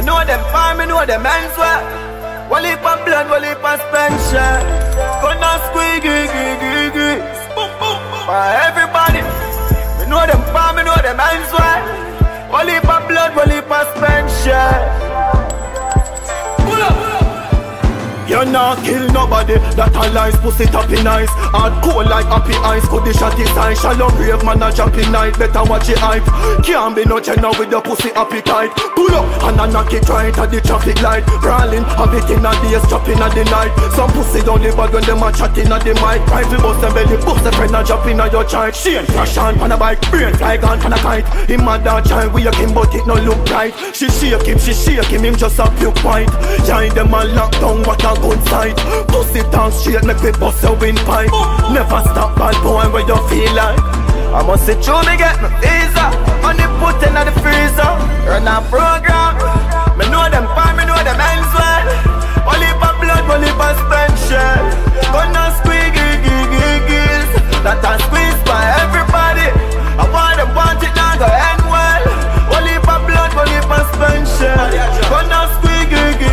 know them farm, me know them hands well. One heap of blood, one heap of spencer. Gonna squeaky, for everybody. Me know them farm, me know them hands well. One heap of blood, one heap of spencer. Pull up. You not kill nobody, that a lies, pussy tapping nice. Hard cold like happy eyes, could the shot his eye. Shallow grave man a jumping night, better watch it hype. Can't be no general with the pussy appetite. Pull up and a knock it right at the traffic light. Crawling, have it in a days, dropping at the night. Some pussy don't live bad when them a chatting at the mic. Rifle bust them belly, bust the friend and dropping at your child. She ain't crash on a bike, brain fly gone on a kite. Him mad that child, we him but it no look right. She shake him, him just a puke white. Join them a lock down, what a good sight. Pussy down straight, make me bust a windpipe. Never stop bad boy where you feel like. I must say true, me get my visa. Money put in the freezer. Run a program. Me know them fine, me know them hands well. One heap of blood, one heap of spencer. Gonna squeaky, that I squeeze by everybody. I want it now go end well. One heap of blood, one heap of spencer. Gonna squeaky.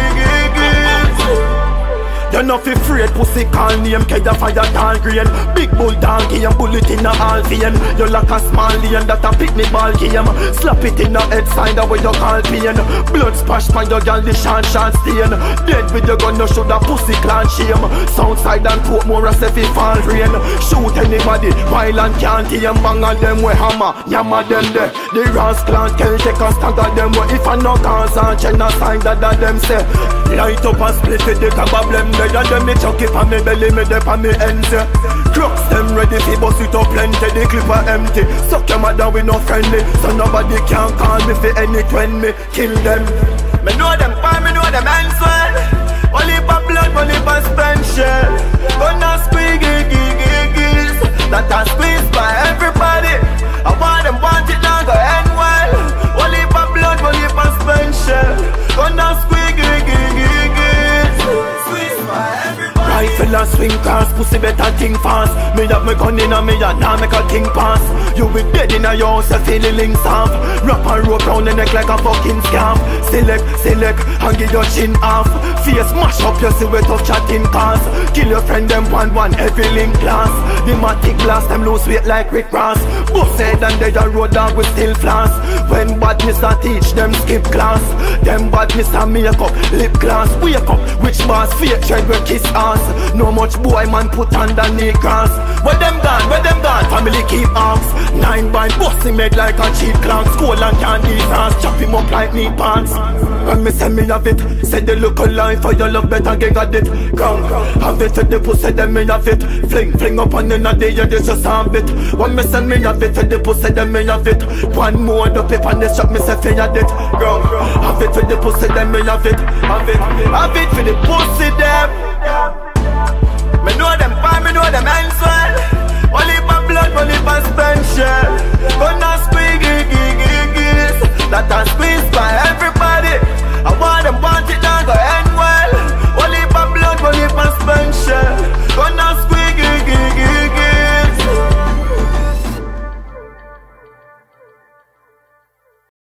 You no fi afraid, pussy call name, Keda fire tall green. Big bull donkey and bullet in a all vein. You like a small lane that a pick me ball game. Slap it in the head side where you call pain. Blood splash by your girl, the shan stain. Dead with your gun, you should a pussy clan shame. Southside and Portmore as if it fall rain. Shoot anybody, while and can't hear. Bang on them with hammer, yammer them there. The Ross clan can take a stagger them. If I no cause and genocide that them say. Light up and split with the kabab them. And them me chuck it on me belly, me dip on me ends. Crooks them ready fi bust it up plenty. The clip are empty. Suck your mother we no friendly. So nobody can call me fi any when me kill them. Me know them fine, me know them hands well. One heap of blood, one heap of spencer. Gonna squeaky, that I squeeze by everybody. I want it now go end well. One heap of blood, one heap of spencer. Gonna squeaky, rifle and swing cars, pussy better think fast. Me have me gun in a me and now make a thing pass. You be dead in a your house, you feel the links off. Wrap and rope round the neck like a fucking scarf. Select, and give your chin off. Face mash up, you see wet of chatting cars. Kill your friend, them one every link class. The matic blast, them lose weight like Rick Ross. Both said and they a road dog with still flash. When bad Mr. teach, them skip class. Them bad Mr. make up, lip glass. Wake up, which boss fake tread will kiss ass. No much boy man put underneath grass. Where them gone, family keep arms. 9 bind, busting made like a cheap clown. School and candy dance, chop him up like knee pants. When me send me have it, said they look alive for your love better get got it. Come, have it to the pussy, them me have it. Fling up on the day, you just have it. When me send me have it to the pussy, them me have it. One more the paper and they shot me say fear it. Girl, have it for the pussy, them me have it. Have it for the pussy, them.